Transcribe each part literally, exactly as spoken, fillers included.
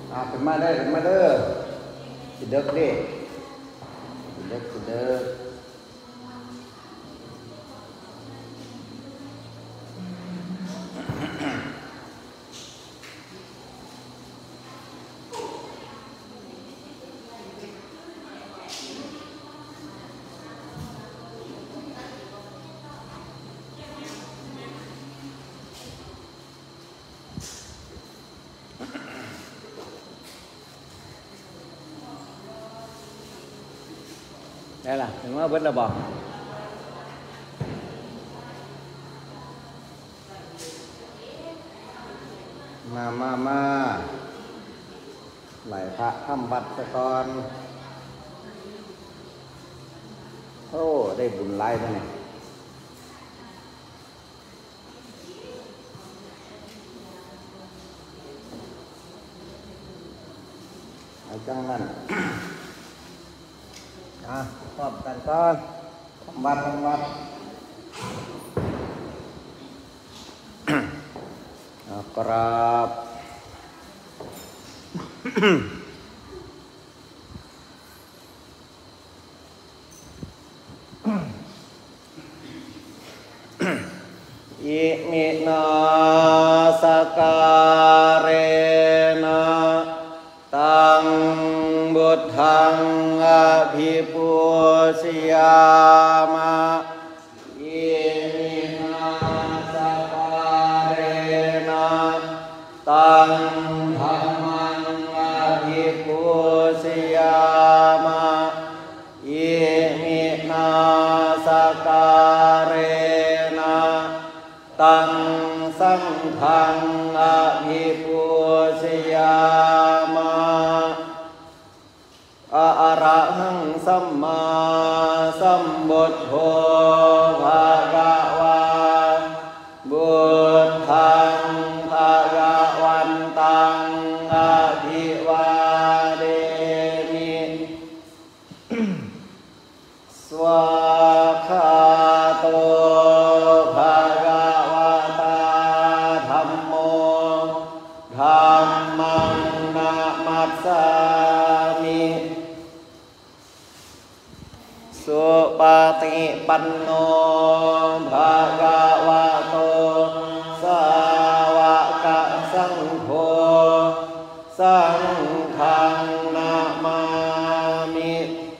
เอาเป็นมาได้เป็นมาเด้อสิเด็กดิสิเด็กสิเด็กได้ล่ะถึงว่าเบิดระบอกมามามาไหลพระทำบัตรสะกอนโอ้ได้บุญไล่แล้วเนี่ยเอาจังนั้นอ่ะพร้อมกันก่อนทำบัตรทำบัตรกราบอิมินาสการเนะตังบุตถังอภิปูชยามะอิมินาสการเนะตังธัมมังอภิปูชยามะอิมินาสการเนะตังสังฆังอภิปูชยามะอะระหังสัมมาสัมพุทโธภะคะวาพุทธังภะคะวันตังอะภิวาเทมิสวากขาโตภะคะวะตาธัมโมธัมมังนะมัสสามิสุปฏิปันโนภะคะวะโตสาวกสังโฆสังฆังนะมามิ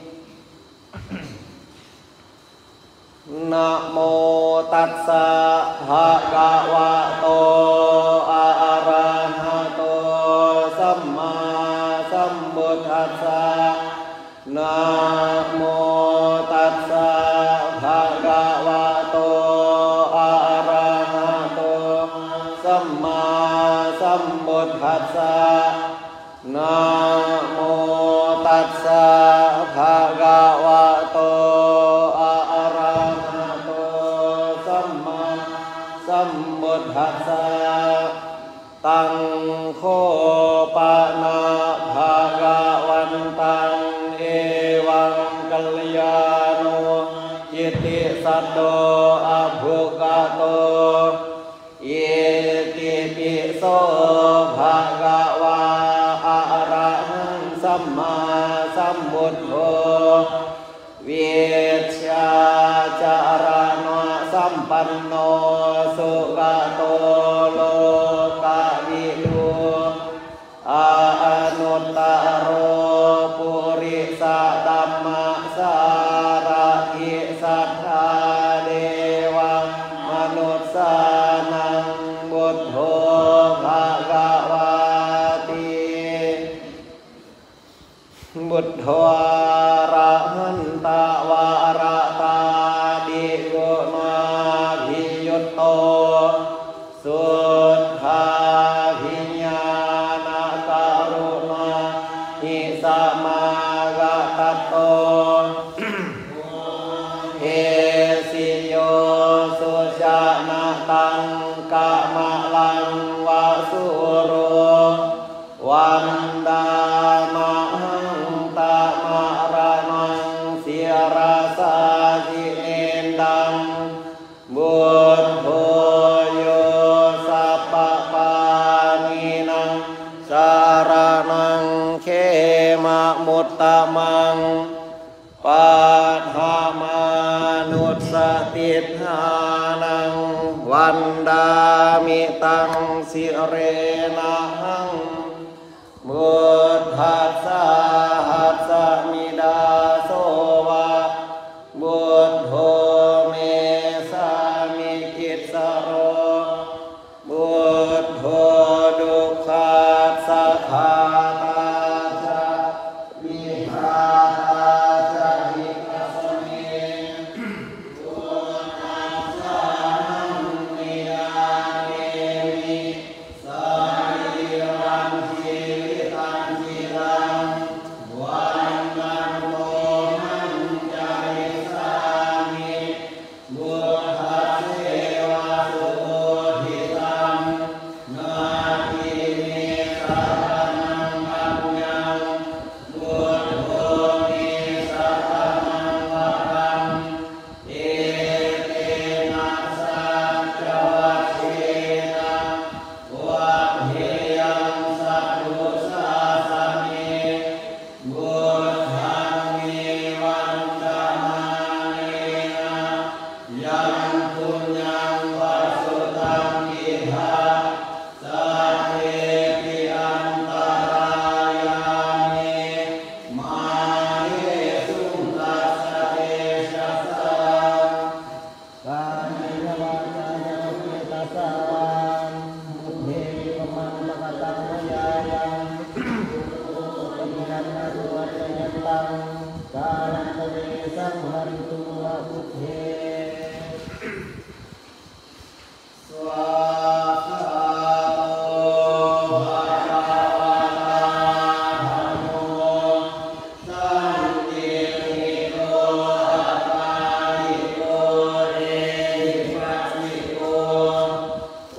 นะโมตัสสะภะคะวะโตอะระหะโตสัมมาสัมพุทธัสสะนะโมตัสสะภะคะวะโตอะระหะโตสัมมาสัมพุทธัสสะนะโมตัสสะภะคะวะโตอะระหะโตสัมมาสัมพุทธัสสะตังโคปะนะภะคะวันตังเอวังกัลยาโนยิติสัตโตอภุกโตเยติปิโสภะคะวาอะระหังสัมมาสัมพุทโธเวชชาจารณะสัมปันโนสุขโตโลกวิทูอานุตตโรปุริสธัมมสารถิสัทธาเดวะมนุสสานังบุตโธภะคะวาติบุตโธอะระหันตวาระตาดิโยนาภิยุตโตสุทธาภิญาณกรุณาหิสมากัตโตเอสิโยสุชานะตังกะมะลังวะสุโรวันดามะหังตะมะระนังเสียราสาธิเอนดังบุตโธโยสัพพะปานินังสารนัวันดามิตังสิเรนะหังบุทธัสสะหัสสมิดาโสวะบุตโธเมสามิกิสโรบุตโธดุขัสสะทาตาจาวิหาจาหิกัสเมบุตตัสสะหังนิยาเมมิสาริรังชีวิตังชีรังวันวันโตหังจาริสามิบุตตัสเสวะสุโคทิตังนาทิเมสัพพนังปัญญังบุตโธเมสัพพนังวะรังเอเตนะสัจจวัชเชนะวัฏเทยังสัพพุสาสะเนบุตถังเมวันตมาเนนะยังปุญญังวสุตังอิทาสัพเพปิอันตรายามิมาเยสุตัสสะเตชะสังกามิยวาจายังปิตัสสะมุเทปมังมะกตังวะยายังปฏินันนาตุวัจยันตังกาลันตเวสังหริตุวะมุเทสวาคาโตภะคะวะตาธัมโมสันติโกอัตตาลิโกเรหิปัสสิโก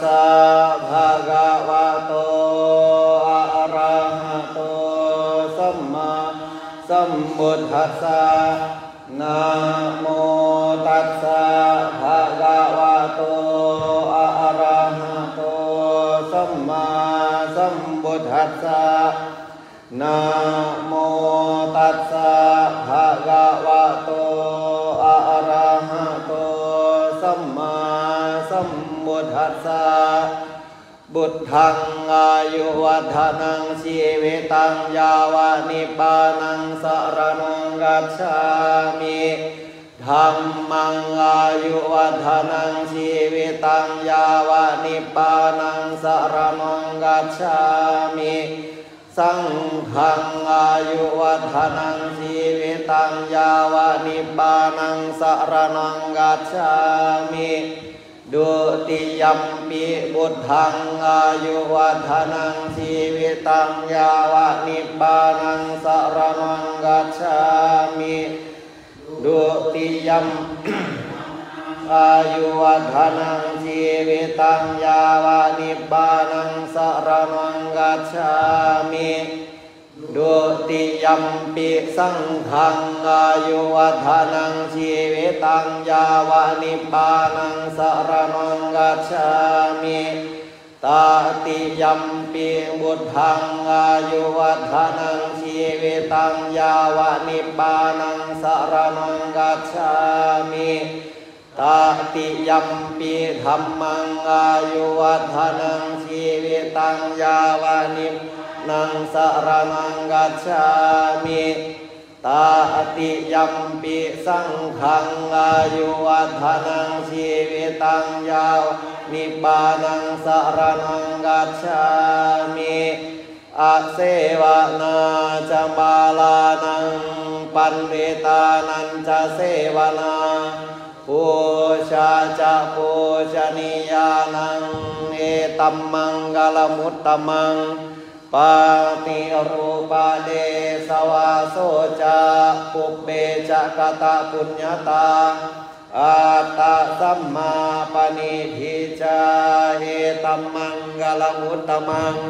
สะภะคะวะโตอะระหะโตสัมมาสัมพุทธัสสะนะโมตัสสะภะคะวะโตอะระหะโตสัมมาสัมพุทธัสสะนะโมตัสสะภะคะวะโตอะระหะโตสัมมาสัมพุทธัสสะบุตถังอายุวัฒนังชีวิตังยาวานิปานังสรณังกัจฉามิธัมมังอายุวัฒนังชีวิตังยาวานิปานังสรณังกัจฉามิสังฆังอายุวัฒนังชีวิตังยาวานิปานังสรณังกัจฉามิดุติยัมปิบุตถังอายุวัฒนังชีวิตังยาวานิปานังสรณังกัจฉามิดุติยัมอายุวัฒนังชีวิตังยาวานิปานังสรณังกัจฉามิดุติยัมปิสังฆังอายุวัฒนังชีวิตังยาวานิปานังสรณังกัจฉามิตติยัมปิบุตถังอายุวัฒนังชีวิตังยาวานิปานังสรณังกัจฉามิตติยัมปิธัมมังอายุวัฒนังชีวิตังยาวานินังสรณังกัจฉามิตติยัมปิสังฆังอายุวัฒนังชีวิตังยาวนิปานังสรณังกัจฉามิอาเสวนาจะบาลานังปันเวตานันจะเสวนาปูชาจะปูชนียานังเอตัมมังกลมุตตมังปาติรูปาเดสวาโสจะปุเบจะกตะปุญญาตาอาตาสัมมาปณิทิจาเอตัมมังกลมุตตมัง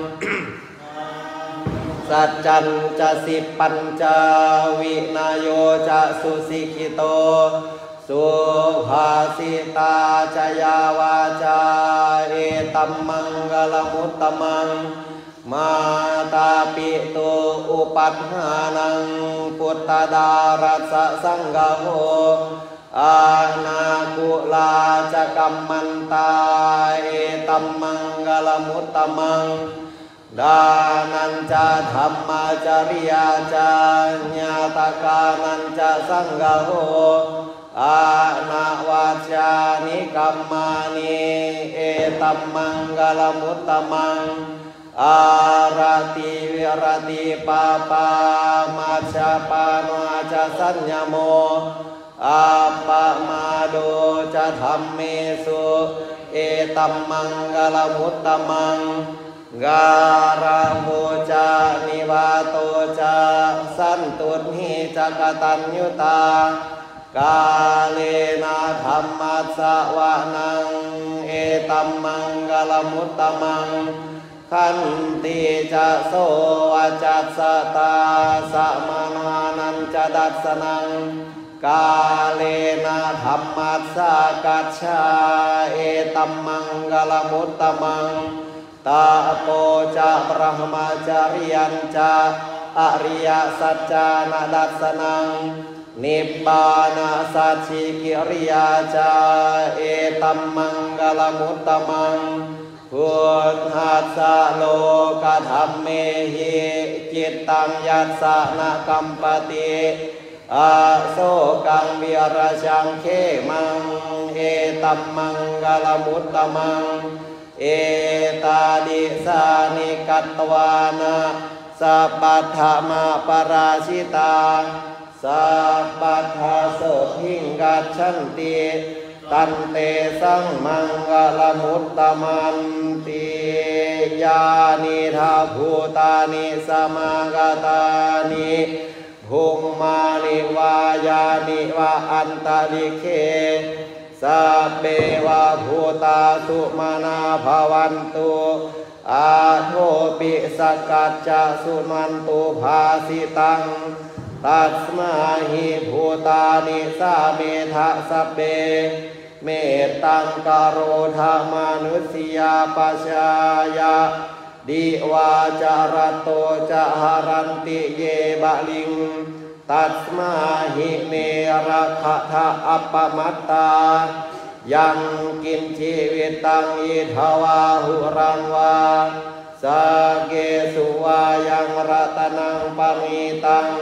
สัจจันจะสิปัญจาวินโยจะสุสิกิโตสุภาสิตาจยาวาจาเอตัมมังกลมุตตมังมาตาปิตุอุปัฏฐานังพุทธดารัสสังฆโหอานาคุลาจะกัมมันตาเอตัมมังกลมุตตมังดานันจะธรรมจริยาจาญาตกานันจะสังฆโหอานาวาจานิกัมมานิเอตัมมังกลมุตตมังอารติวิรติปาปามาชาปานาจะสัญญโมอาปะมาโดจะธรรมเมสุเอตัมมังกลมุตตมังการาโมจานิวาโตจาสันตุหิจักตัญญุตากาเลนะธรรมัสสวะนังเอตัมมังกลมุตตมังขันติจะโสวจัสสตาสมานานันจะดัสสนังกาเลนะธรรมัสสะกัจฉาเอตัมมังกลมุตตมังตาโปจะพระมจริยัญจะอริยสัจจานาดัสสนังนิพพานาสัจฉิกิริยาจาเอตัมมังกลมุตตมังพุทธัสสะโลกธรรมเมหิจิตตังยัสสะนะกัมปติอาโสกังวิราชังเขมังเอตัมมังกลมุตตมังเอตาดิสานิกัตวานะสัพพธรรมปราชิตาสัพพทาโสทิงกัจฉันติตันเตสังมังกลมุตตมันติยานิทาภูตานิสมากตานิภุมมานิวายานิวะอันตลิเคสสัพเพวะภูตาสุมาณาภวันตุอาโทปิสกัจจะสุนันตุภาสิตังตัสมาหิภูตานิสาเมทะสัพเพเมตตังกโรธามานุสยาปัชายาดิวาจารโตจะหารันติเยบะลิงตัสมาหิเมระคะทะอัปปมัตตายังกินชีวิตตังอิทวาหุรังวาสาเกสุวายังรัตนังปณิตัง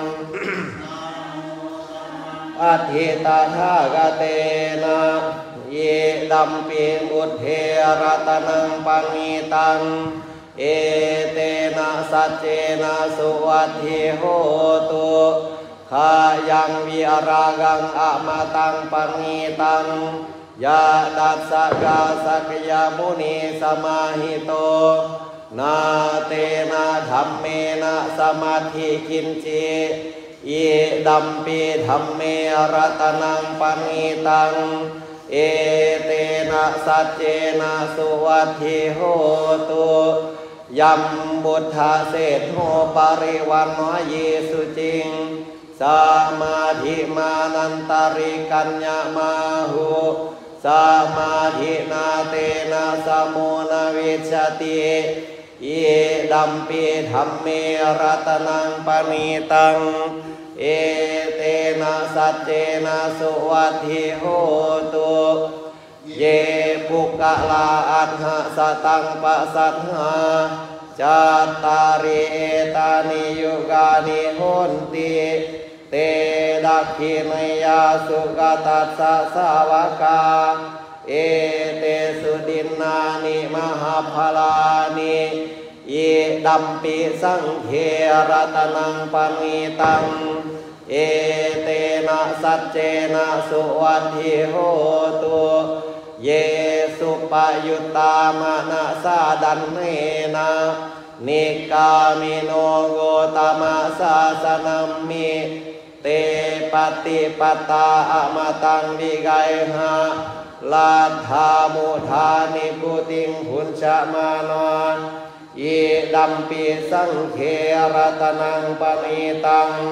อัตถิตาทากเตนะเยดัมปิบุตเทรัตนังปณิตังเอเตนะสัจเจนะสุวัตถิโหตุขายังวิรากังอะมาตังปณิตังยาดัสสะกาสักยามุนีสมาหิโตนาเตนะธัมเมนะสมาธิกินจิอิดัมปิธัมเมรัตนังปณิตังเอเตนะสัจเจนะสุวัตถิโหตุยัมบุทธาเศธโหปริวันวเยสุจิงสมาธิมานันตริกัญญามาหุสมาธินาเตนะสมุนวิชติอิดัมปิธัมเมรัตนังปณิตังเอเตนะสัจเจนะสุวัตถิโหตุเยปุกะลาอัฏฐสตังปัสสัทธาจัตตาริเอตานิยุกานิโหนติเตดักขินยาสุกตัสสะสาวกาเอเตสุดินนานิมหาภลานิอิดัมปิสังเขรัตนังปณิตังเอเตนะสัจเจนะสุวัตถิโหตุเยสุปยุตตามนะสาดันเนนะนิกามิโนโกตมะสาสนัมมิเตปฏิปตาอะมตังวิไกหะลาธามุธานิปุติงพุญชมานานอิดัมปิสังเขรัตนังปณิตัง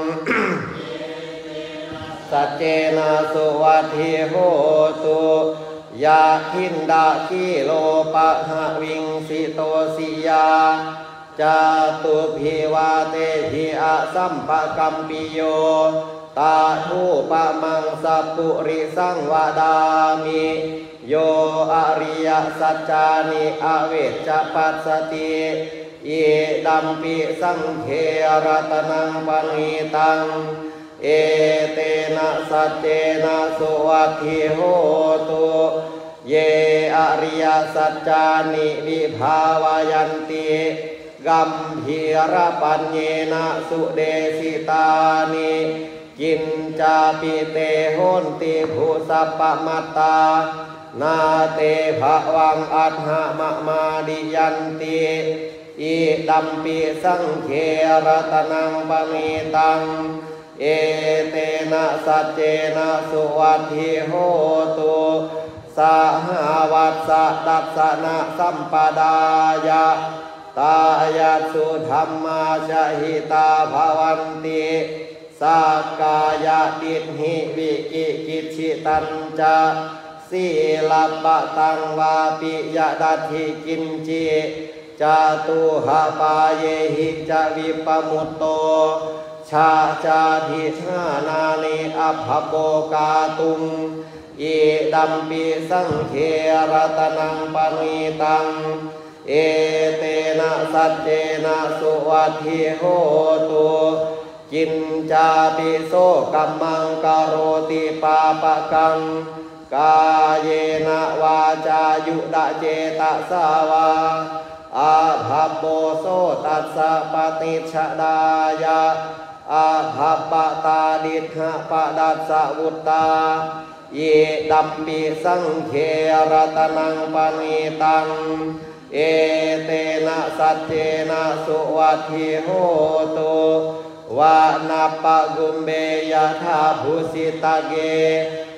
สัจเจนะสุวัตถิโหตุยาทินดาคิโลปะหะวิงสิโตสิยาจาตุภิวาเตหิอะสัมปะกัมปิโยตาทุปะมังสัพปุริสังวดามิโยอริยสัจจานิอเวชจปัสสติอิดัมปิสังเขรัตนังปณิตังเอเตนะสัจเจนะสุวัตถิโหตุเยอริยสัจจานิวิภาวายันติกัมพีรปัญเยนะสุเดสิตานิกินจาปิเตโหนติภูสัพพมัตตานาเตภวังอัฏฐมะมาดิยันติอิดัมปิสังเขรัตนังปณิตังเอเตนะสัจเจนะสุวัตถิโหตุสหวัสสะดัสสนะสัมปดายะตายาสุธรรมาชหิตาภวันติสักกายดิหิวิกิกิจิตัญจาสีลปะตังวาปิยดัตถิกินจิจาตุหะปาเยหิจวิปมุตโตชาจาทิธานานิอัพโปกาตุงอิดัมปิสังเขรัตนังปณิตังเอเตนะสัจเจนะสุวัตถิโหตุกินจาปิโสกัมมังกโรติปาปะกังกายเยนะวาจายุดะเจตสาวาอาภัพโบโสตัสสะปฏิชดายะอาภัพปะตาดิษฐปะดัสสะวุตตาเยดัมปิสังเขรัตนังปณิตังเอเตนะสัจเจนะสุวัตถิโหตุวานาปะกุมเบยะธาภูสิตะเก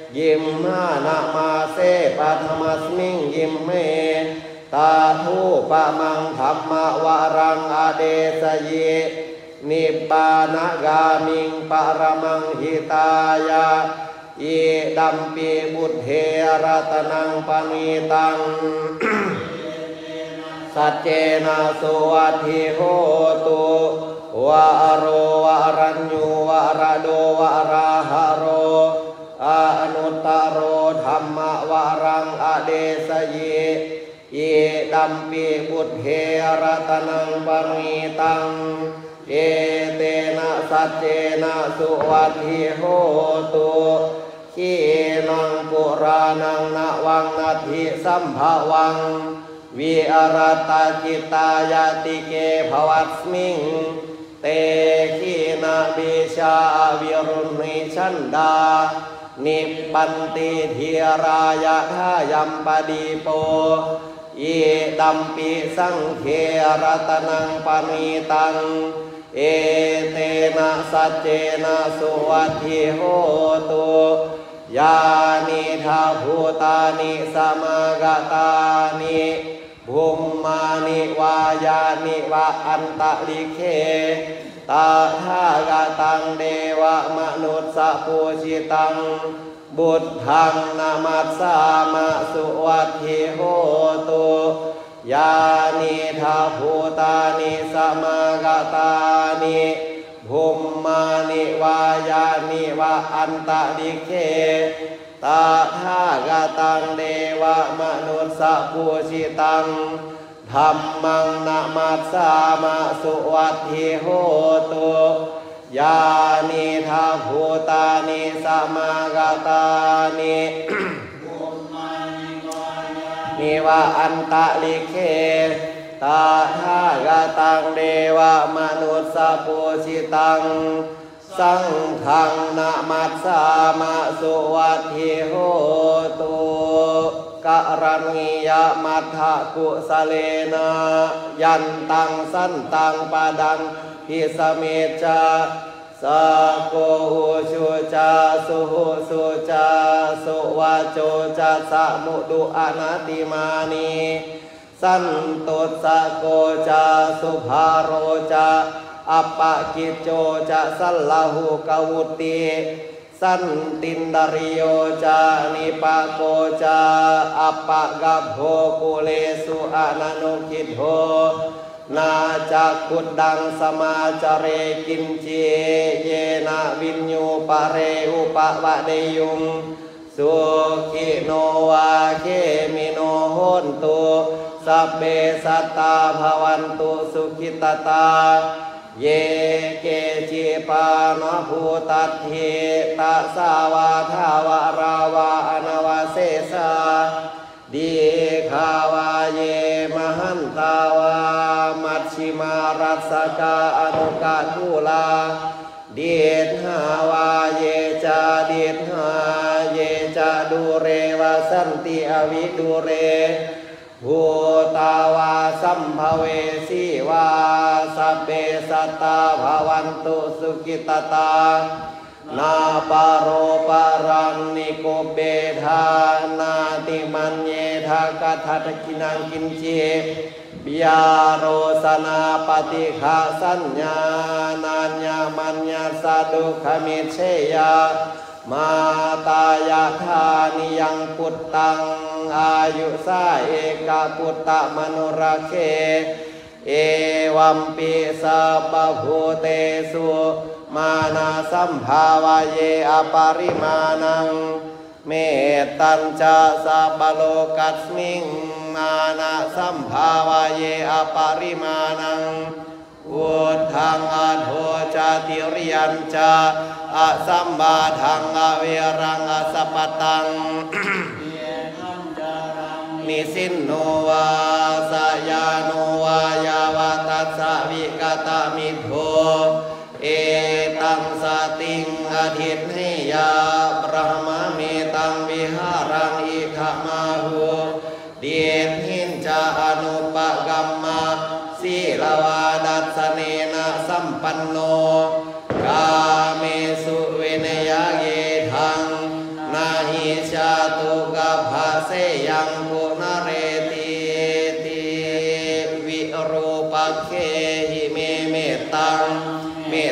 ยิมมานามาเสปัทมัสมิงยิมเมตาทูปะมังธรรมวรังอเดสเยนิบานากามิงปรมังหิตายาอิดัมปีบุตเทระตนังปณิตังสัจเจนะสุวัตถิโหตุวะโรวะรัญญูวะระโดวะราหะโรอนุตตโรธัมมวรังอเดสเยอิดัมปีบุตเทระตนังปณิตังเอเตนะสัจเจนะสุวัตถิโหตุขีนังปุรานังนะวังนาทิสัมภวังวิอรตาจิตายาติเกภวัสมิงเตขีนาบิชาวิรุณิชันดานิปันติธีรายะทายัมปดีโปอิดัมปิสังเขรัตนังปณิตังเอเตนะสัจเจนะสุวัตถิโหตุยานิทาภูตานิสมากตานิภูมมานิวายานิวะอันตะลิเคตาทากตังเดวะมนุสสะปูชิตังบุตถังนามัสสามะสุวัตถิโหตุยานิทาภูตานิสมากตานิภูมมานิวายานิวะอันตะลิเคตาทากตังเดวะมนุสสะปูชิตังธัมมังนามัสสามะสุวัตถิโหตุยานิทาภูตานิสมากตานินิวะอันตะลิเคตาทากตังเดวะมนุสสะปูชิตังสังฆังนะมัสสามะสุวัตถิโหตุกะรัญญิยมัทธกุสเลนะยันตังสันตังปะดังพิสเมจาสะโกหุชุจาสุหุสุจาสุวาโจจาสะมุดุอนาติมานีสันตุสะโกจาสุภาโรจาอัปปะกิจโจจะสัลลาหุกวุติสันตินดาริโยจานิปะโกจาอัปปะกัพโภกุเลสุอนันุคิโธนาจักขุดดังสมาจเรกินเจเยนะวิญญูปะเรอุปวะเดยุงสุขิโนวาเคมิโนโหนตุสัพเพสัตตาภวันตุสุขิตตาเยเกจิปานภูตัตถิตาสาวาทาวาราวาอนาวาเสสาดีขาวาเยมหันตาวามัชชิมารัสกาอนุกาทุลาเดชหาวาเยจาเดชหาเยจาดูเรวาสันติอวิดูเรภูตาวาสัมภเวสีวาสัพเพสัตตาภวันตุสุขิตตานาปโรปรังนิโกเบธานาติมันเยทากทัตกินังกินเจบิยาโรสนาปฏิฆาสัญญานัญญามัญญาสดุขมิเชยามาตายาธานิยังปุตตังอายุสาเอกปุตตะมนุราเคเอวัมปิสัพพภูเตสุมานาสัมภาวะเยอปาริมาณังเมตตัญจะสัพพโลกัสมิงมานาสัมภาวะเยอปาริมาณังวุธังอโทจาติริยัญจาอะสัมบาทังอเวรังอสัพพตังนิสินโนวาสยาโนวายาวาตัสสะวิกตามิโทเอตังสติงอธิตหิยาปรหมเมตังวิหารังอิขมาหุเดียนหินจาอนุปกัมมาสีลาวาดัสเนนะสัมปันโนกาเมสุเวนยเยทังนาหิ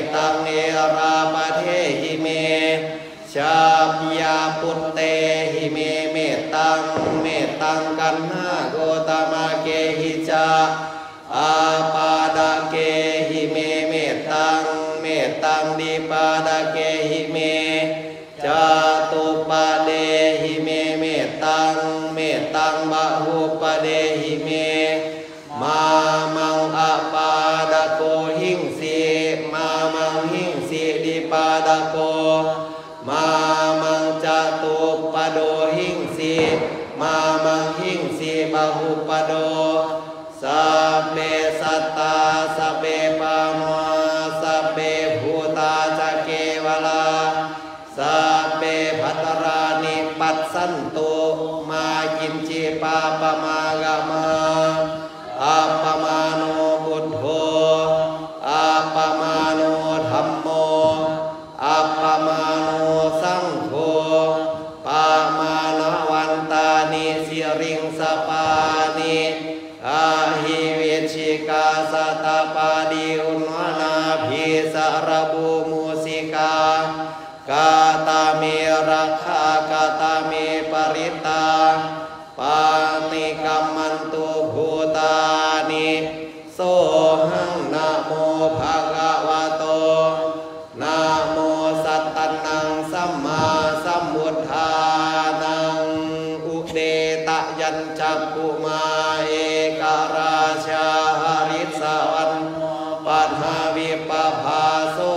ตังเนราปเทหิเมชาปยาปุตเตหิเมเมตังเมตังกันหาโกตมะเกหิจาอาปาดาเกหิเมเมตังเมตังดิปาดาเกหิเมจาตุปะเดหิเมเมตังเมตังบะหุปะเดหิเมมามังอปาดาโกหิงสีมามังหิงสีดิปาดาโกมามังจาตุปะโดหิงสีมามังหิงสีบะหุปะโดสัพเพสัตตาสัพเพปามาสัพเพภูตาจักเกวลาสัพเพภัตรานิปัสสันตุมากินจิปาปมากามาอัปปมาโนพุทโธอัปปมาโนธัมโมอัปปมาโนสังโฆปามาณวันตานิสิริงสปานิอาหิวิชิกาสัตตปาดิอุณวนาภิสารบูมุสิกากาตาเมราคากาตาเมปริตาปานิกัมมันตุภูตานิโสหังนะโมภะคะวะโตนะโมสัตตนังสัมมาสัมพุทธานังอุเดตยัญจักขุมาเอกราชาหริสวรรณปัฏฐาวิปภาโส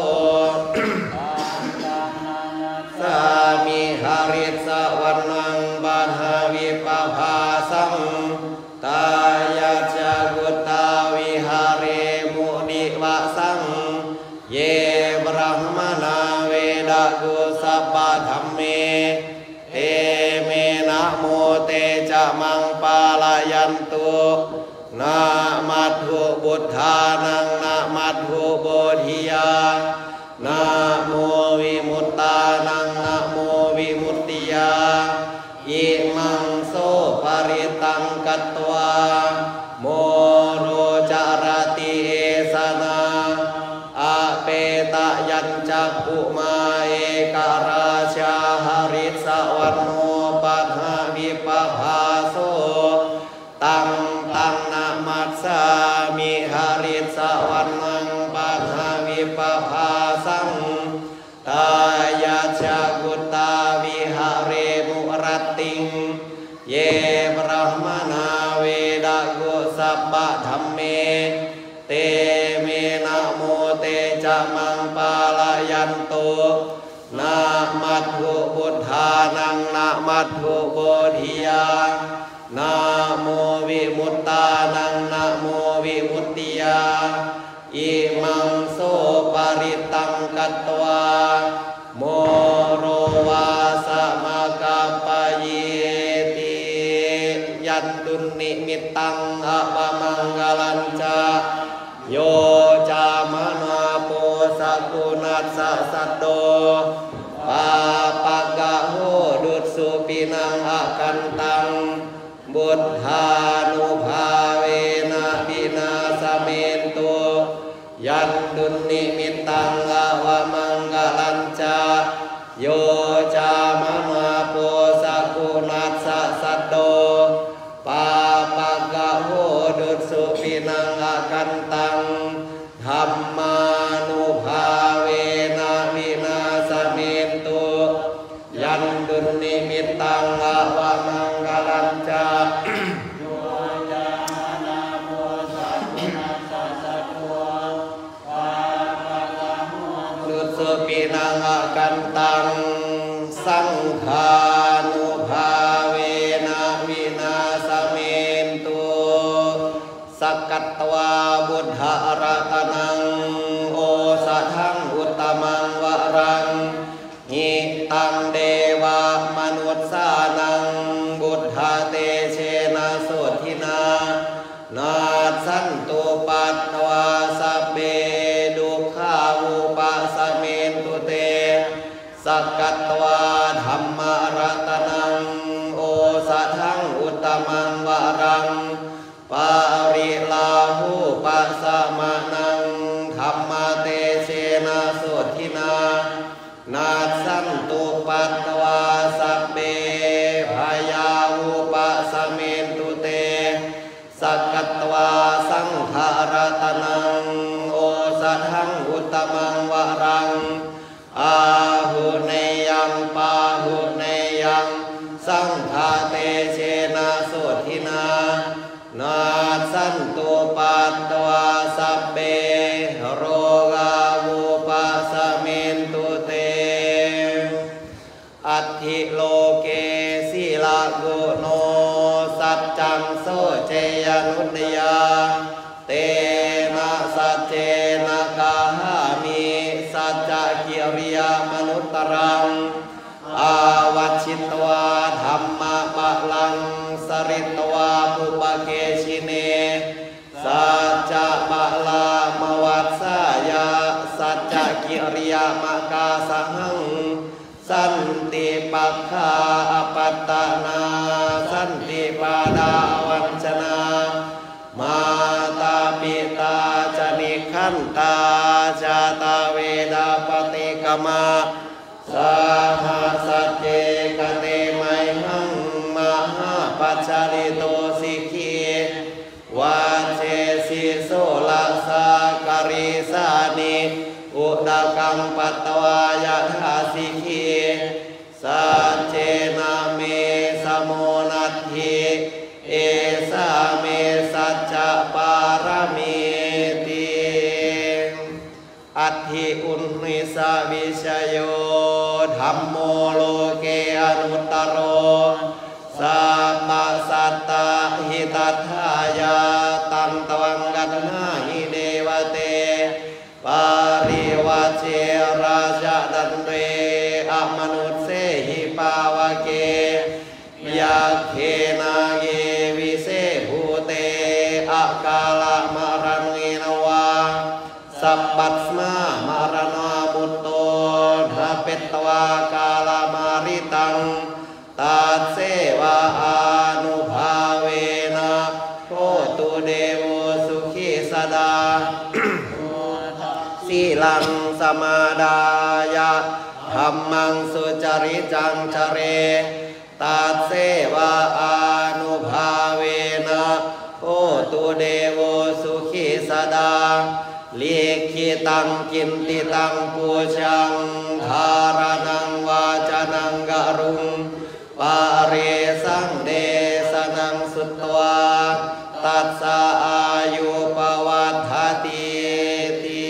สามิหริสวรรณังปัฏฐาวิปภาสังตายาจากุตาวิหาเรมุนิวะสังเยบรหมนาเวดากุสัพพะธัมเมเตเมนะโมเตจะมังปาลายันตุนะมัตถุบุทธานังนะมัตถุโบธิยานะโมวิมุตตานังนะโมวิมุตติยาอิมังโสปริตังกัตตวาโมโรจารติเอสนาอาเปตยัญจักขุมาเอกราชาหริสวรรณปัฏฐาวิปภาโสตังตังนะมัสสามิหริสวรรณังปัฏฐาวิปภาสังตายาชากุตาวิหาเรมุรติงเยบรหมนาเวดากุสัพพะธัมเมเตเมนะโมเตจะมังปาลายันตุนะมัตถุบุทธานังนะมัตถุโบธิยานะโมวิมุตตานังนะโมวิมุตติยาอิมังโสปริตังกัตตวาโมโรวาสมกาปเยติยันตุนิมิตตังอะปะมังกลัญจาโยจามนาโปสกุณัสสะสัตโตปาปะกะโหดุสุปินังอะกันตังบุทธานุภาเวนะวินาสเมนตุยันตุนิมิตตังอะวะมังกลัญจาโยจามนาโปสกุณัสสะสัตโตปาปะกะโหดุสุปินังอะกันตังธัมมานุภาเวนะวินาสเมนตุยันตุนิมิตตังอะวะมังกลัญจาโยจามนาโปสกุณัสสะสัตโตปาปะกะโหดุสุปินังอะกันตังสังฆานุภาเวนะวินาสเมนตุสักกัตตวาบุทธารตนังโอสะทังอุตตมังวรังหิตังเดวามนุษสานังบุทธาเตเชนะโสทินานาสันตุปัตตวาสัพเพดุขาอุปัสเมนตุเตสักกัตตวาธัมมรัตนังโอสะทังอุตตมังวรังปาริลาหูปัสสะมะนังธัมมเตเชนะกัตวาสังขารตนังโอสถังอุตตมังวรังอาหุเนยังปาหุเนยังสังฆาเตเชนะสุทินานาสันตุปัตตวาสัพเบโรกาวุปัสสมินตุเตอัตถิโลเกศิลากุโนสัจจังโสเจยนุตยาเตนะสัจเจนะกาหามิสัจจกิริยามนุตตรังอาวัชิตวาธรรมะปะลังสริตวาปุปเกชิเนสัจจะปะลามวัสสายาสัจจกิริยามกาสหังสันติปัฏฐาอปัตตนาสันติปาดาวัญชนามาตาปิตาจนิขันตาจาตาเวดาปฏิกมาสาหาสัจเจกเตไมหังมหาปัจจาริโตสิกีวาเชสิโสลาสาการิสานิอุดากังปัตตวายะทาสิกีสัจเจนะเมสโมนัตถิเอสาเมสัจจะปารมีติอัตถิอุณหิสาวิชโยธัมโมโลเกอนุตตโรสัพพสัตตาหิตัทธายาตังตวังกัณหาหิเดวเตปาริวัชเชราชดันเรอมนุษเสหิปาวเกยัคเขนาเยวิเศภูเตอะกาลมรณเนวาสัพปัสมา รณาบุตโตทาเปตวากาลามาริตังตัดเสวะอานุภาเวนะโคตุเดโวสุขีสดาสีลังสมาดายะธัมมังสุจริจังจเรตัดเสวะอานุภาเวนะโคตุเดโวสุขีสดาลิขิตังกินติตังปูชังธารนังวาจานังกรุงปาเรสังเดสนังสุตวาตัสสะอายุปวัฏฐติติ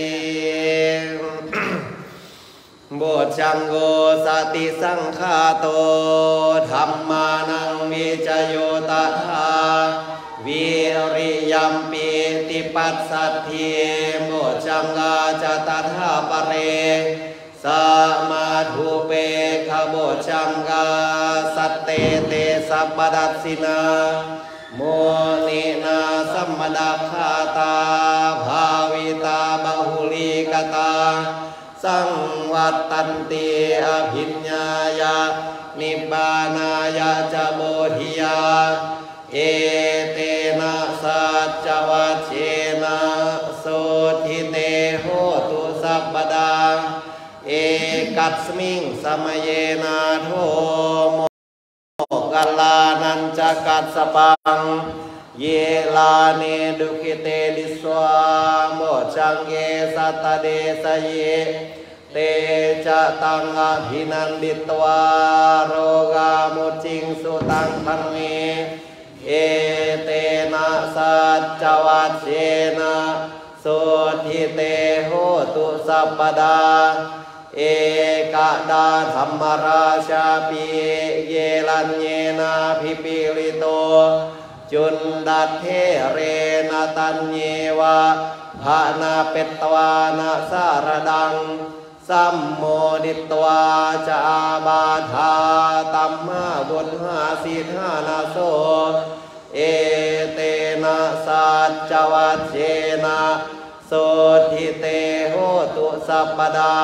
โบชังโกสติสังฆาโตธัมมานังวิจโยตถาวิริยัมปิติปัสสัทธิโมจังกาจตถาปเรสมาธุเปขโมจังกาสัตเตเตสัพพดัสสินาโมนินาสัมมดาคาตาภาวิตาบาหุลิกตาสังวัตตันติอภิญญายานิบานายาจโบธิยาเอเตนะสัจจวัชเชนะโสทิเตโหตุสัพพดาเอกัสมิงสมเยนะโทโมกัลลานันจะกัสสปังเยลาเนดุขิเตดิสวาโมจังเยสัตตเดสเยเตจะตังอภินันดิตวาโรกามุจิงสุตังพันเมเอเตนะสัจจวัชเชนะโสทิเตโหตุสัพพดาเอกดาธัมมราชาปิเยลัญเยนะพิปิลิโตจุนดัตเทเรนะตัญเยวะภานาเปตวานะสารดังสัมโมดิตวาจาบาธาตัมมาบุญหาสิทธานาโสเอเตนะสัจจวัชเชนะโสทิเตโหตุสัพพดา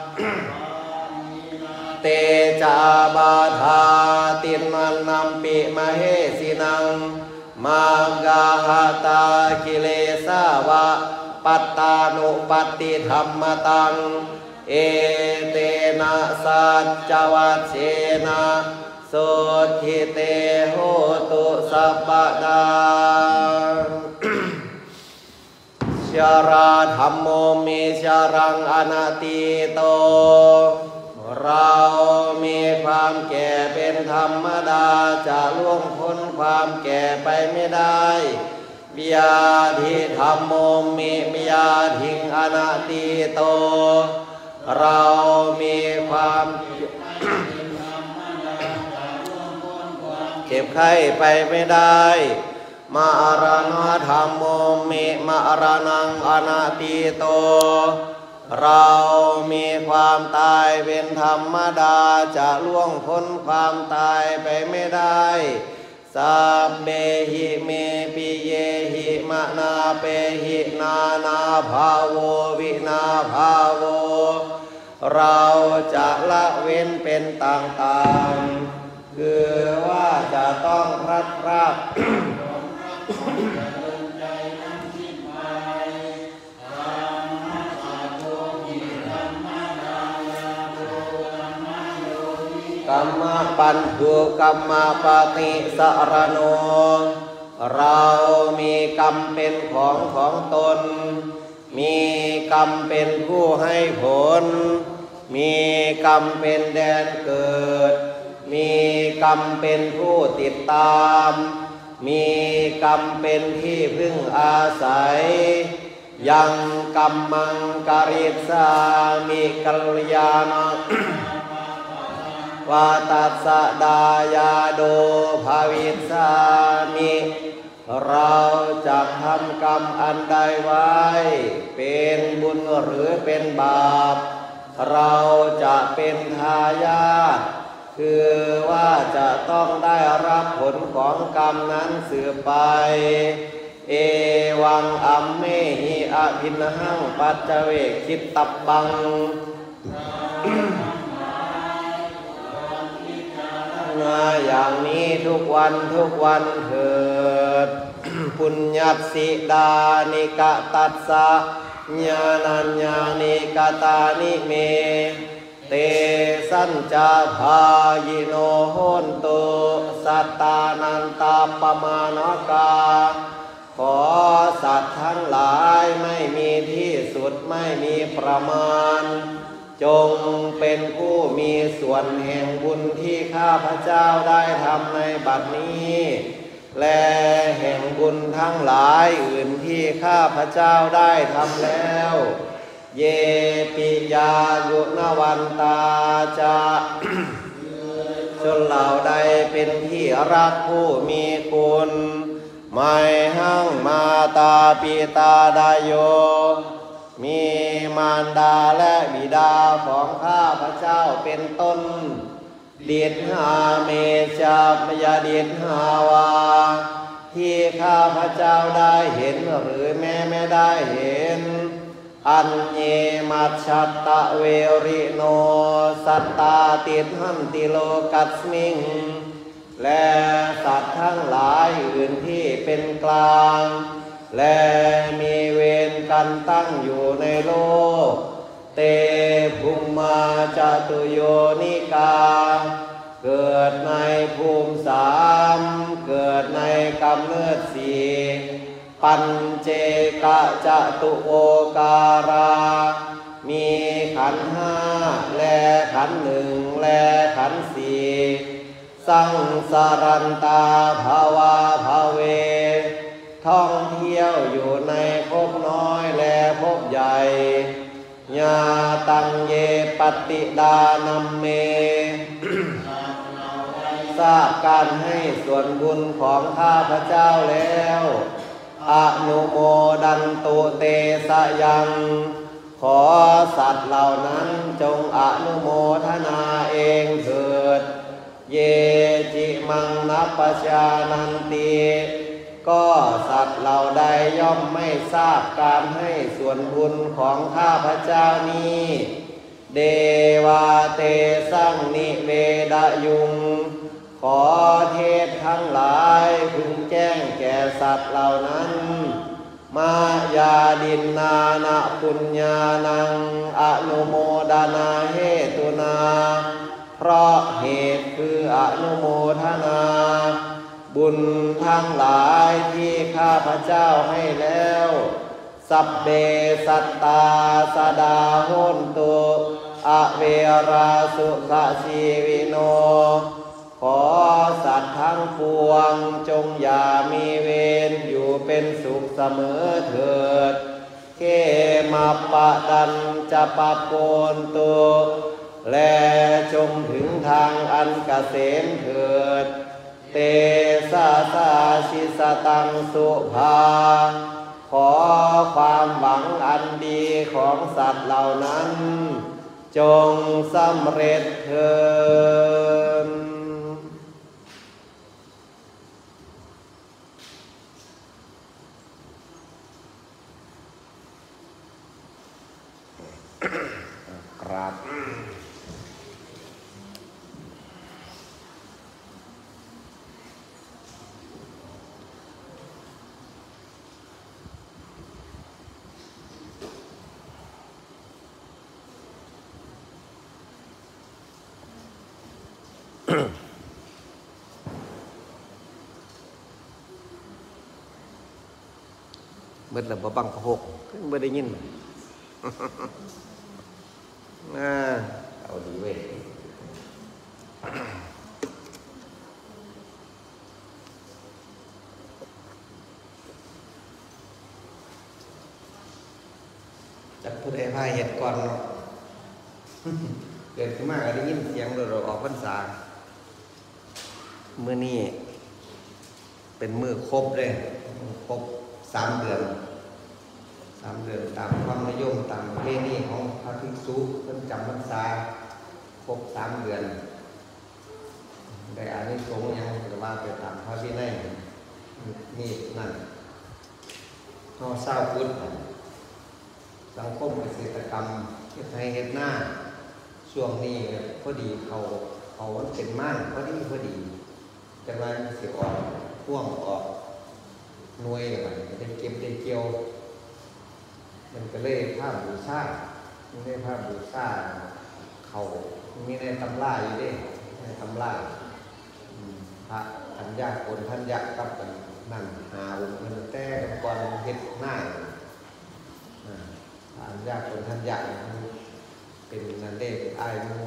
เตจาบาธาตินันนัมปิมเหสินังมังกาหตากิเลสาวะปัตตานุปัตติธรรมตังเอเตนะสัจจวัชเชนะโสทิเตโหตุสัพพดาาราธัมโมมิชารังอนาติโตเรามีความแก่เป็นธรรมดาจะล่วงพ้นความแก่ไปไม่ได้วิยาทิธัมโมมิวิยาทิงอนาติโตเรามีความเจ็บไข้ไปไม่ได้มาอารณะธรรมโมมิมาอารนังอนาติโตเรามีความตายเป็นธรรมดาจะล่วงพ้นความตายไปไม่ได้สัพเพหิเมปิเยหิมะนาเปหินานาภาโววินาภาโวเราจะละเว้นเป็นต่างๆคือว่าจะต้องพลัดพรากกัมมะปันทุกัมมะปฏิสารโนเรามีกรรมเป็นของของตนมีกรรมเป็นผู้ให้ผลมีกรรมเป็นแดนเกิดมีกรรมเป็นผู้ติดตามมีกรรมเป็นที่พึ่งอาศัยยังกรรมังกริสามิกัลยาณวาตัสสะดายาโดภาวิสามิเราจะทำกรรมอันใดไว้เป็นบุญหรือเป็นบาปเราจะเป็นทายาทคือว่าจะต้องได้รับผลของกรรมนั้นสืบไปเอวังอัมเมหิอภินหังปัจเจเวกขิตตับบังอย่างนี้ทุกวันทุกวันเถิดปุญญัสสิดานิกะตัสสะญาณัญญานิกตานิเมเตสัญจาภายิโนโหนตุสัตตานันตาปมาณกาขอสัตว์ทั้งหลายไม่มีที่สุดไม่มีประมาณจงเป็นผู้มีส่วนแห่งบุญที่ข้าพเจ้าได้ทำในบัดนี้และแห่งบุญทั้งหลายอื่นที่ข้าพเจ้าได้ทำแล้วเยปิยายุนวันตาจะชนเหล่าใดเป็นที่รักผู้มีคุณไม่หั่งมาตาปิตาดาโยมีมารดาและบิดาของข้าพเจ้าเป็นต้นดิษหาเมจามยาดิษหาวาที่ข้าพเจ้าได้เห็นหรือแม้ไม่ได้เห็นอันเยมัชชัตตะเวริโนสัตตาติหันติโลกัสมิงและสัตว์ทั้งหลายอื่นที่เป็นกลางและมีเวรกันตั้งอยู่ในโลกเตภูมิมาจตุโยนิกาเกิดในภูมิสามเกิดในกำเนิดสี่ปัญเจกะจตุโอการามีขันธ์ห้าและขันธ์หนึ่งและขันธ์สี่สังสารันตาภาวาภาเวท่องเที่ยวอยู่ในภพน้อยและภพใหญ่ญาตังเยปฏิดานัมเมทราบการให้ส่วนบุญของข้าพเจ้าแล้วอนุโมดันตุเตสะยังขอสัตว์เหล่านั้นจงอนุโมทนาเองเถิดเยจิมังนัปปชานันติก็สัตว์เหล่าใดย่อมไม่ทราบการให้ส่วนบุญของข้าพเจ้านี้เดวาเตสังนิเวดยุงขอเทพทั้งหลายพึงแจ้งแก่สัตว์เหล่านั้นมายาดินนานะปุญญานังอนุโมดานาเหตุนาเพราะเหตุคืออนุโมทนาบุญทั้งหลายที่ข้าพเจ้าให้แล้วสัพเพสัตตาสดาโหนตุอเวราสุขชีวิโนขอสัตว์ทั้งปวงจงอย่ามีเวรอยู่เป็นสุขเสมอเถิดเขมาปะดันจะปะโกนตุและจงถึงทางอันเกษมเถิดเตสาสาชิสตังสุภาขอความหวังอันดีของสัตว์เหล่านั้นจงสำเร็จเถิดครับเมื่อเราบ่บังพกไม่ได้ยินน่าเอาดีเว้ยจักผู้ใดพาเหตุก่อนเนาะเกิดขึ้นมาก็ได้ยินเสียงเราออกพรรษาเมื่อนี้เป็นมือครบเลยครบสามเดือนสามเดือนตามความนิยมตามประเพณีของพระภิกษุเพิ่นจำพรรษาครบสามเดือนได้อานิสงส์ยังแต่ว่าไปตามพระวินัยนี่นั่นเฮาเศร้าพุทธสังคมเกษตรกรรมเฮ็ดไร่เฮ็ดนาช่วงนี้พอดีเขาเขามันเป็นม่านพอดีพอดีจังไรสิออกพ่วงออกหน่วยอะไรได้เก็บได้เกี่ยวมันก็เลยภาพบูชาไม่ได้ภาพบูชาเขามีในตำราอยู่ดิในตำราพระทัญญาคนทัญญากับกันนั่นหาองค์เงินแต่ก่อนเฮ็ดหน้าทัญญาคนทัญญาเป็นนันเด้เป็นไอ้มู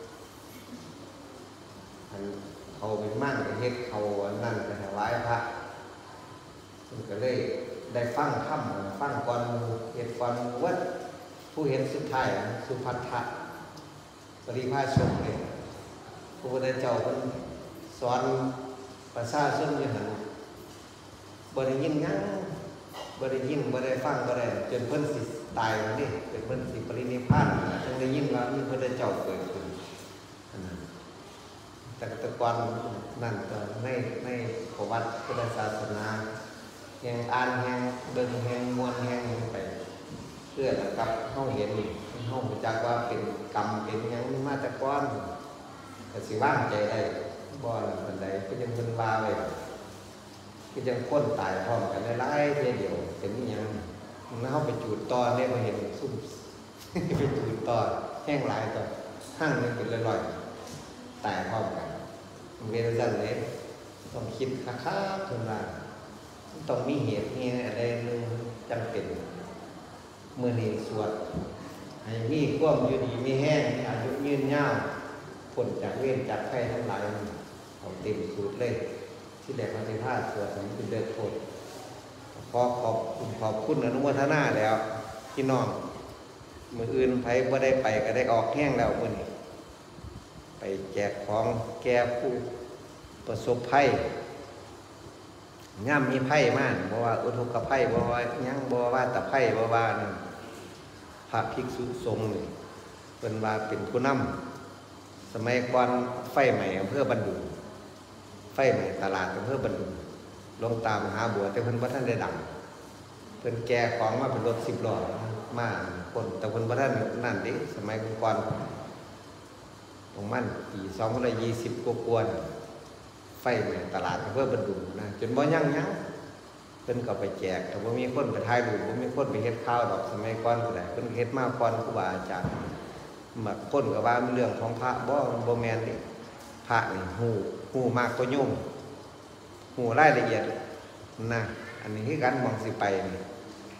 เขาเป็นมั่นกับเฮ็ดเขานั่นกับถวายพระมันก็เลยได้ฟังคำฟังก่อนเฮ็ดก่อนวัดผู้เห็นสุดท้ายสุภัททะปริภาชกเลยพระพุทธเจ้าเพิ่นสอนประชาชนอยู่หั่นบ่ได้ยินหยังบ่ได้ยินบ่ได้ฟังบ่ได้จนเพิ่นสิตายนี่จนเพิ่นสิปรินิพพานจึงได้ยินว่ามีพระพุทธเจ้าเกิดขึ้นอันนั้นแต่แต่ก่อนนั่นก็ในในประวัติพุทธศาสนาแห่งอ่านแห่งเบิ่งแห่งมวลแห่งไปเพื่อกับเฮาเห็นนี่เฮารู้จักว่าเป็นกรรมเป็นหยังมาแต่ก่อนก็สิวางใจได้บ่ล่ะปานใดก็ยังเพิ่นว่าไว้ก็ยังคนตายพร้อมกันหลายๆเทื่อเดียวเป็นอีหยังมันเฮาไปจูดต่อเนี่ยบ่เห็นซุ่ม ไปจูดต่อแห้งหลายต่อห้างนึงเป็นร้อยๆตายพร้อมกันเวลาซั่นเลยต้องคิดคักๆเพิ่นว่าต้องมีเหตุมีอะไรนึงจำเป็นเมื่อนี้สวดให้มีความอยู่ดีมีแห้งอายุยืนยาวพ้นจากเวรจากภัยทั้งหลายเอาเต็มสูตรเลยที่แรกพระเจ้าพาสวดนี้เป็นเดือดโคตรขอขอบคุณขอบคุณอนุโมทนาแล้วพี่น้องมืออื่นไผบ่ได้ไปก็ได้ออกแห้งแล้วมื้อนี้ไปแจกของแก่ผู้ประสบภัยย่ำมีไพ่มากบ่ว่าอุทกภัยบ่ว่ายังบ่ว่าแต่ไพ่บ่ว่านั่นพระภิกษุสงฆ์นี่เป็นว่าเป็นผู้นำสมัยก่อนไฟใหม่อำเภอบันดุงไฟใหม่ตลาดอำเภอบันดุงลงตามหาบัวแต่เพิ่นบ่ทันได้ดังเพิ่นแก่ของมาเป็นรถสิบล้อมาคนแต่เพิ่นบ่ทันนั่นเด้สมัยก่อนของมันปีสองพันยี่สิบกว่าไฟใหม่ตลาดอำเภอบันดุงนะจนบ่ยั่งยั้งเพิ่นก็ไปแจกแต่ว่ามีคนไปถ่ายรูปบ่มีคนไปเฮ็ดข่าวดอกสมัยก่อนก็ได้เพิ่นเฮ็ดมาก่อนครูบาอาจารย์มาคนก็ว่ามันเรื่องของพระบ่บ่แม่นนี่พระนี่ฮู้ฮู้มากกว่าโยมฮู้รายละเอียดนะอันนี้คือการมองสิไปนี่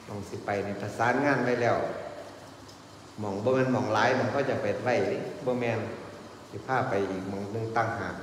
มองสิไปในประสานงานไว้แล้วมองบ่แม่นมองหลายมันก็จะไปไว้บ่แม่นสิพาไปอีกมองนึงตั้งหาก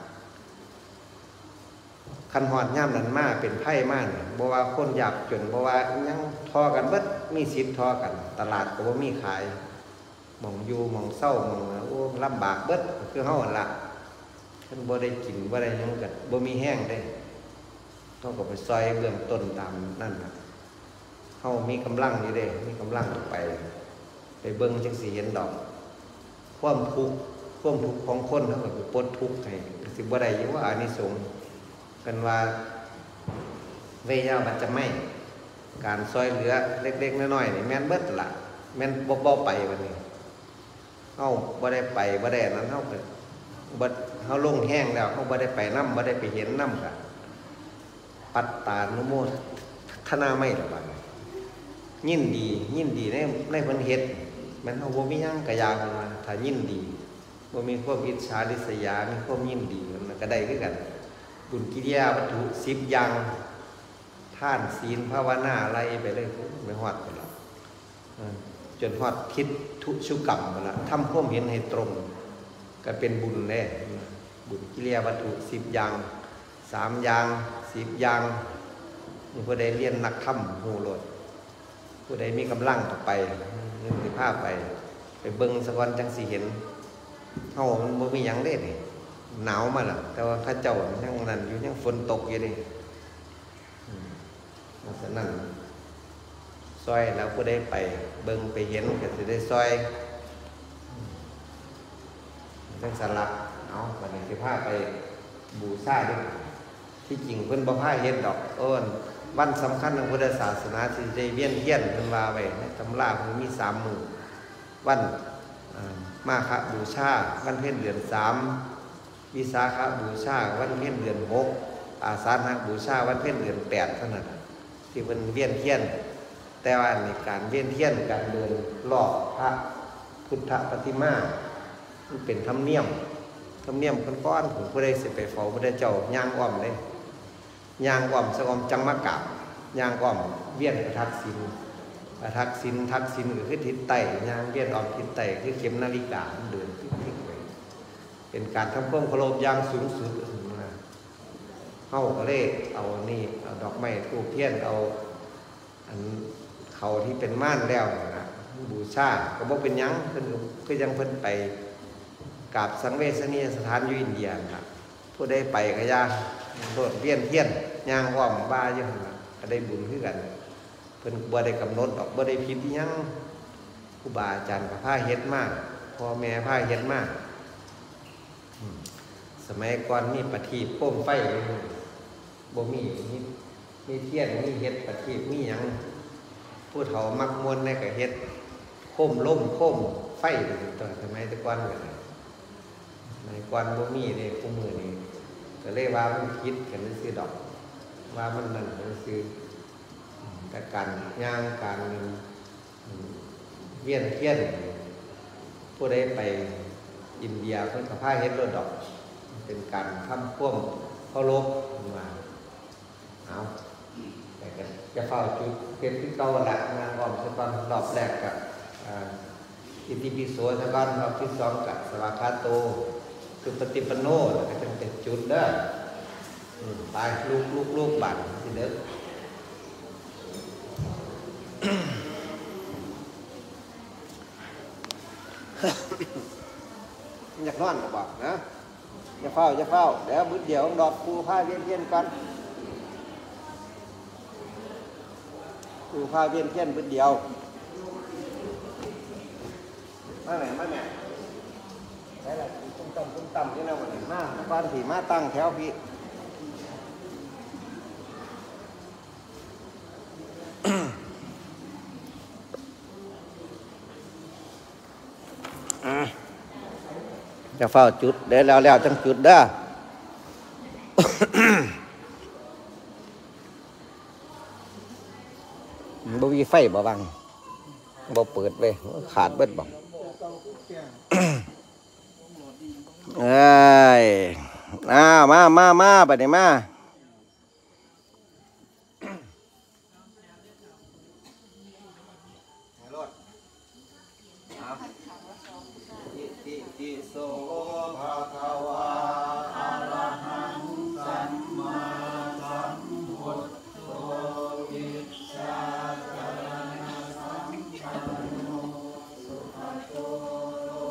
คันฮอดย่ำนั้นมาเป็นไพ่มากบ่ว่าคนอยากจนบ่ว่ายังทอกันเบิดมีสิทธิ์ทอกันตลาดก็บ่มีขายมองอยู่มองเศร้ามองโอ้ลำบากเบิดคือเฮาหั่นล่ะท่านบ่ได้กินบ่ได้หยังก็บ่มีแห้งได้ต้องก็ไปซอยเบื้องต้นตามนั่นน่ะเฮามีกำลังอยู่เด้มีกำลังไปไปเบิ่งจังสิเห็นดอกความทุกข์ความทุกข์ของคนเฮาก็ไปปลดทุกข์ให้สิบ่ได้อยู่ว่าอานิสงส์กันว่าเวยาบัจจะไม่การซอยเหลือเล็กๆน้อยๆนี่แม่นเบิดล่ะแม่นบ่บ่ไปวันนี้เฮาบ่ได้ไปบ่ได้นั้นเฮาก็บ่เฮาลงแห้งแล้วเฮาบ่ได้ไปนำบ่ได้ไปเห็นนำก็ปัตตานุโมทนาไม่ล่ะบัดยินดียินดีในในเพิ่นเฮ็ดมันเฮาบ่มีหยังก็อยากว่าถ้ายินดีบ่มีความอิจฉาริษยามีความยินดีมันก็ได้คือกันบุญกิริยาวัตถุสิบอย่างท่านศีลภาวนาอะไรไปเลยไม่ฮอดไปแล้วจนฮอดคิดทุชุกรรมไปแล้วทำความเห็นให้ตรงก็เป็นบุญแน่บุญกิริยาวัตถุสิบอย่างสามอย่างสิบอย่างนี่ผู้ใดเรียนนักธรรมหูโลดผู้ใดมีกำลังต่อไปนึกภาพไปไปเบิ่งสะกอนจังสิเห็นเฮามันบ่มีหยังเด้นี่หนาวมาแล้วแต่ว่าข้าเจ้ายังนั่นอยู่ยังฝนตกอยู่ดิเพราะฉะนั้นซอยแล้วผู้ได้ไปเบิ่งไปเห็นก็จะได้ซอยเรื่องสลักเอาวันนี้สิพาไปบูชาดิที่จริงเพิ่นบ่พาเฮ็ดดอกเอิ้นวันสำคัญทางพุทธศาสนาสิได้เวียนเทียนเพิ่นว่าไว้ในตำราเพิ่นมีสามมื้อวันมาฆบูชาวันเพ็ญเดือนสามวิสาขบูชาวันเพ็ญเดือนหกอาสาฬหบูชาวันเพ็ญเดือนแปดเท่านั้นที่เป็นเวียนเทียนแต่ว่าในการเวียนเทียนการเดินรอบพระพุทธปฏิมามันเป็นธรรมเนียมธรรมเนียมก้อนๆผมผู้ใดสิไปเฝ้าพระเจ้าย่างอ้อมเลยย่างอ้อมสะออมจังมะกราบย่างอ้อมเวียนประทักษิณประทักษิณทักษิณก็คือทิศใต้ย่างเวียนอ้อมทิศใต้คือเข็มนาฬิกาเดินทิศไปเป็นการทำความเคารพอย่างสูงสุดเฮาก็เลยเอานี่เอาดอกไม้ธูปเทียนเอาอันเขาที่เป็นม่านแล้วนะบูชาก็บ่เป็นหยังเพิ่นก็ยังเพิ่นไปกราบสังเวชนียสถานอยู่อินเดียครับผู้ใดไปก็ย่าโดดเวียนเทียนย่างอ้อมบ้าอยู่หั่นล่ะก็ได้บุญคือกันเพิ่นบ่ได้กำหนดดอกบ่ได้ผิดอีหยังครูบาอาจารย์ก็พาเฮ็ดมาพ่อแม่พาเฮ็ดมาสมัยก่อนมีประทีปโคมไฟบ่มีมีมีเทียนมีเฮ็ดประทีปมีหยังผู้เฒ่ามักมวนในก็เฮ็ดโคมลมโคมไฟตอนสมัยแต่ก่อนก็สมัยก่อนบ่มีเด้ผู้มื้อนี้ก็เลยว่ามันคิดกันซื่อดอกว่ามันนั่นคือแต่การย่างการเวียนเทียนผู้ใดไปอินเดียเพิ่นก็พาเฮ็ดรถดอกเป็นการทำความเคารพมาเอาแต่ก็จะเฝ้าจุดเป็นที่เก่าละงานอ้อมสะก่อนรอบแรกกับอิติปิโสสะก่อนรอบที่สองกับสวากขาโตคือปฏิปันโนแล้วก็จะเป็นจุดเด้อไปลูกลูกลูกบัตรที่เด้ออยากนอนก็บอกนะอย่าเฝ้าอย่าเฝ้าเดี๋ยวมื้อเดียวดอกปูผ้าเวียนเทียนกันปูผ้าเวียนเทียนมื้อเดียวมาไหนมาไหนได้ละตุ้มต่ำตุ้มต่ำที่นั่นวันนี้มาบ้านผีมาตั้งแถวพี่จะเฝ้าจุดเดี๋ยวแล้วแล้วจังจุดเด้อ บ่มีไฟบ่บังบ่เปิดเลยขาดเบิดบ่ เอ้ยอ้าวมามามาบัดนี้มาติโสภะคะวาอะระหังสัมมาสัมพุทโธวิชชาจารณะสัมปันโนสุขโตโล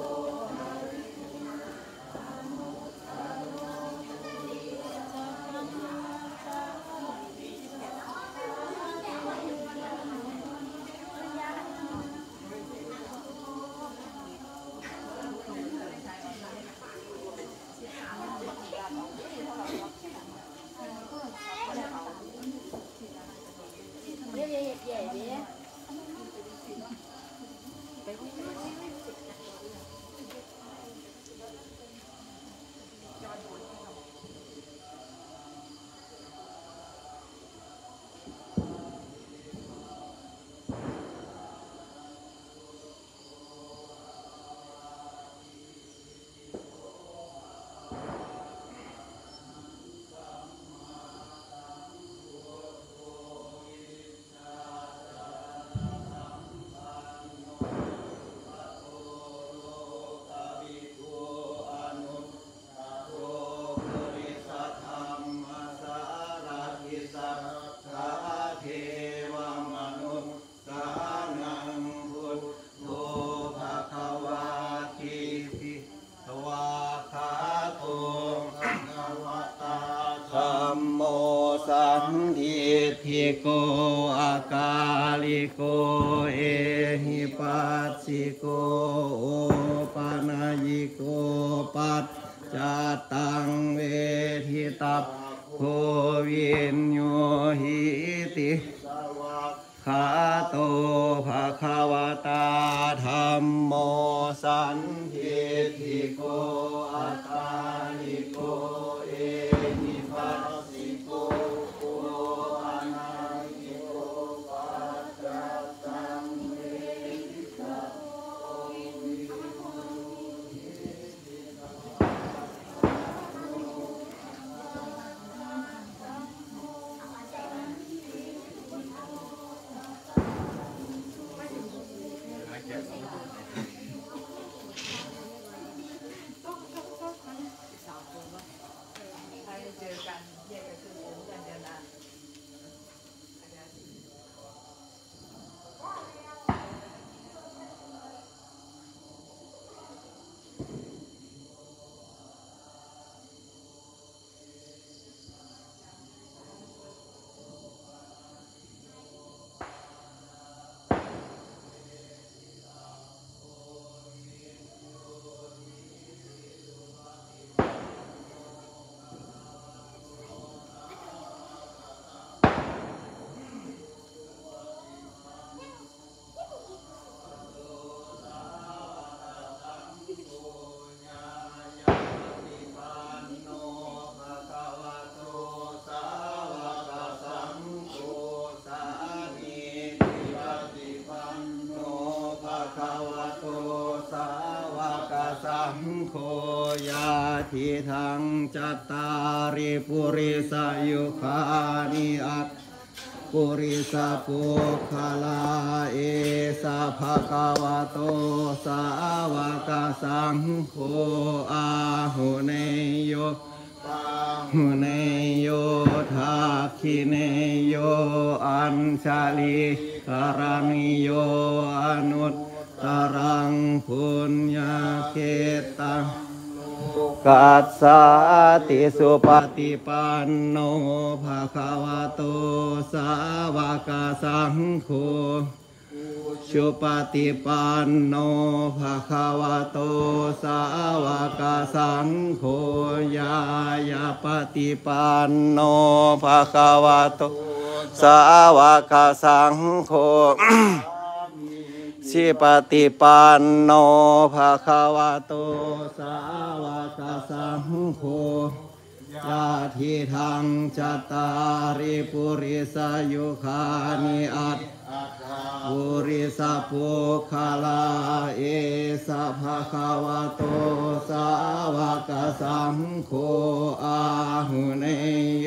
ทิโกอาคาลิโกเอหิปัสสิโกโอปานายิโกปัจจตังเวทิตัพโควินโยหิติขาโตภะคะวตาธัมโมสันทิติโกอาคาลิโกเอหิปัสสิโกโคยาทิทังจัตตาริปุริสยุคานิอัตปุริสปุคลาเอสะภะคะวะโตสาวกสังโฆอาหุเนโยหุเนโยทักขิเนโยอัญชลิกรณิโยอนุตตรังพุญญาเขตังกัสสาติสุปฏิปันโนภะคะวะโตสาวกสังโฆสุปฏิปันโนภะคะวะโตสาวกสังโฆยายาปฏิปันโนภะคะวะโตสาวกสังโฆสิปฏิปันโนภะคะวะโตสาวกสังโฆญาทิทังจัตตาริปุริสยุคานิอัตปุริสปุคลาเอสะภะคะวะโตสาวกสังโฆอาหุเนโย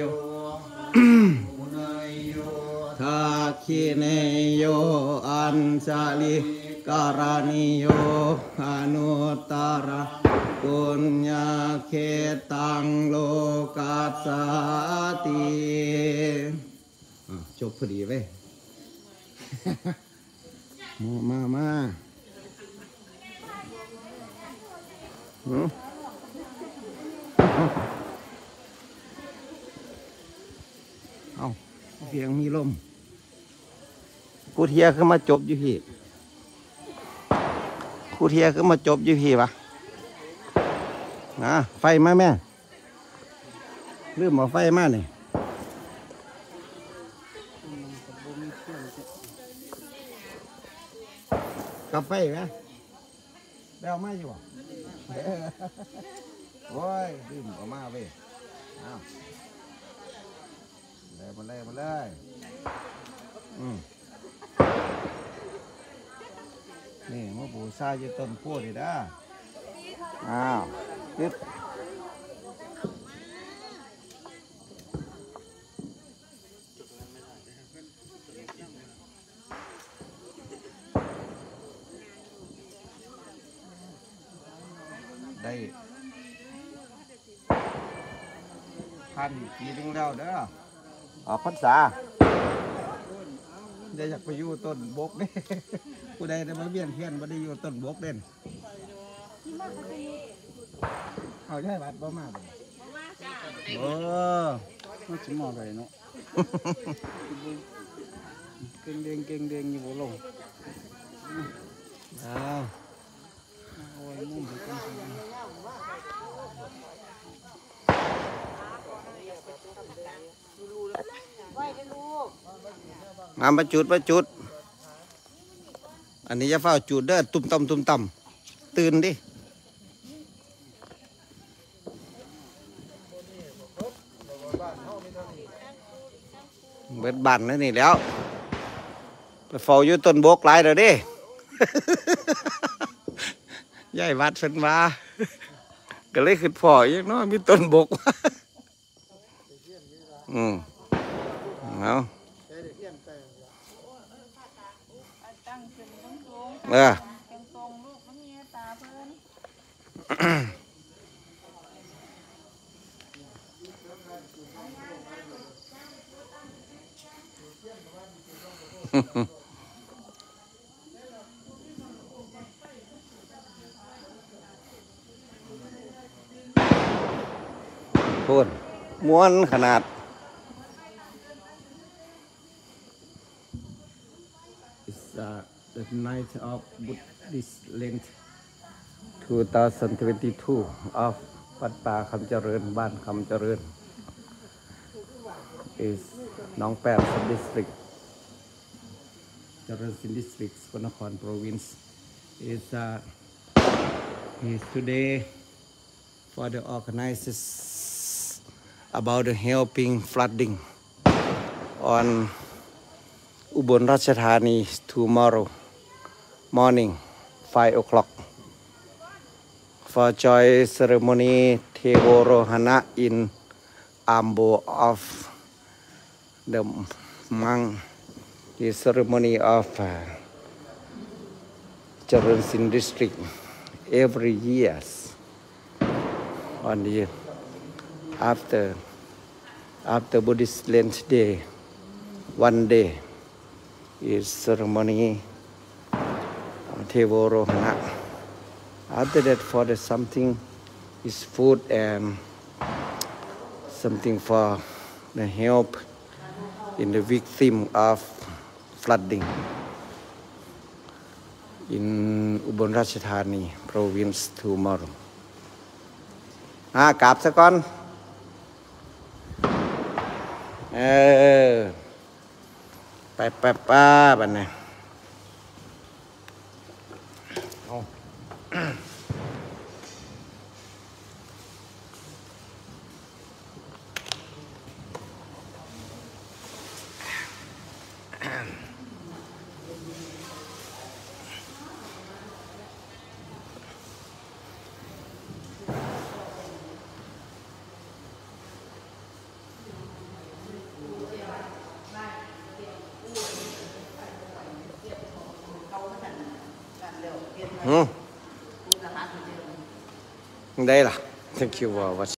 ทักขิเนโยอัญชลิกการณิโยอนุตตรปุญญาเขตังโลกัสสติจบพอดีเว้ย มามามาหืมเอาเพียงมีลมกูเทียขึ้นมาจบอยู่พี่กูเทียขึ้นมาจบอยู่พี่ปะนะไฟมาแม่ลืมเอาไฟมาเนี่ยกาแฟไหมได้เอามาอยู่บ่โอ้ยดื่มเอามาเว้ยเอาเลยมาเลยมาเลยอืมนี่มะปูซาอยู่ต้นโพธิ์นี่นะอ้าวยึดได้พันอีกทีนึงแล้วเด้อออกพรรษาจะอยากไปอยู่ต้นบกนี่ ผู้ใดได้มาเบี้ยนเพี้ยนบ่ได้อยู่ต้นบกเด่นเอาใช่บัดบ่มาเลยโอ้มันจะมองอะไรเนาะ เก่งเด้งเก่งเด้งอยู่บ่ลงอ้าวโอ้ยมุ่งไปกันมาประจุดประจุดอันนี้จะเฝ้าจุดเด้อตุ่มต่ำตุ่มต่ำตื่นดิเบิดบันแล้วนี่แล้วไปเฝ้าอยู่ต้นบกหลายเด้อดิ ยายวัดเพิ่นมาก็เลยขึ้นพ่ออีกเนาะมีต้นบก อืมเอาเออพูดม้วนขนาดUh, the night of Buddhist Lent twenty twenty-two of วัดป่าคำเจริญบ้านคำเจริญ is หนองแปด sub district เจริญสิน district สกลนคร province is uh, is today for the organizers about the helping flooding on Ubon Ratchathani tomorrow morning five o'clock for joy ceremony Tevorohana in Ambo of the monk the ceremony of uh, Charan Sin district every years on the after after Buddhist Lent day one day is ceremony Tevorohana. After that, for the something is food and something for the help in the victim of flooding in Ubon Ratchathani province tomorrow. อ่ากราบซะก่อนเออไปไปป้าบันเนี่ยหืมพูดรหัสเหมือนเดิมได้ล่ะ thank you ว่า